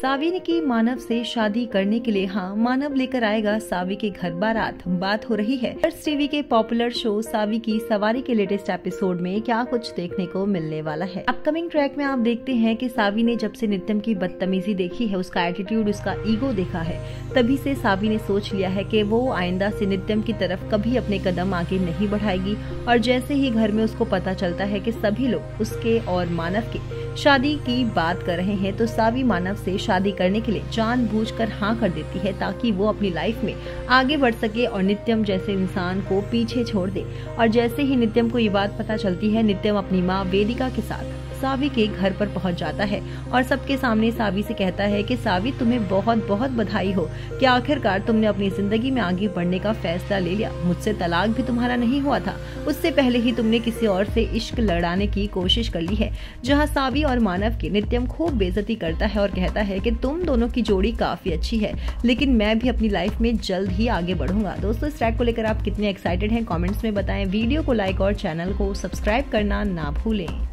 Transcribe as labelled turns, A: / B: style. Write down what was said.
A: सावी की मानव से शादी करने के लिए मानव लेकर आएगा सावी के घर बारात। बात हो रही है अर्स टीवी के पॉपुलर शो सावी की सवारी के लेटेस्ट एपिसोड में क्या कुछ देखने को मिलने वाला है। अपकमिंग ट्रैक में आप देखते हैं कि सावी ने जब से नित्यम की बदतमीजी देखी है, उसका एटीट्यूड, उसका ईगो देखा है, तभी से सावी ने सोच लिया है कि वो आइंदा से नित्यम की तरफ कभी अपने कदम आगे नहीं बढ़ाएगी। और जैसे ही घर में उसको पता चलता है कि सभी लोग उसके और मानव की शादी की बात कर रहे हैं, तो सावी मानव से शादी करने के लिए जानबूझकर हाँ कर देती है ताकि वो अपनी लाइफ में आगे बढ़ सके और नित्यम जैसे इंसान को पीछे छोड़ दे। और जैसे ही नित्यम को ये बात पता चलती है, नित्यम अपनी माँ वेदिका के साथ सावी के घर पर पहुंच जाता है और सबके सामने सावी से कहता है कि सावी, तुम्हें बहुत बहुत बधाई हो कि आखिरकार तुमने अपनी जिंदगी में आगे बढ़ने का फैसला ले लिया। मुझसे तलाक भी तुम्हारा नहीं हुआ था, उससे पहले ही तुमने किसी और से इश्क लड़ाने की कोशिश कर ली है। जहां सावी और मानव की नित्यम खूब बेइज्जती करता है और कहता है कि तुम दोनों की जोड़ी काफी अच्छी है, लेकिन मैं भी अपनी लाइफ में जल्द ही आगे बढ़ूंगा। दोस्तों, इस ट्रैक को लेकर आप कितने एक्साइटेड हैं, कमेंट्स में बताएं। वीडियो को लाइक और चैनल को सब्सक्राइब करना ना भूलें।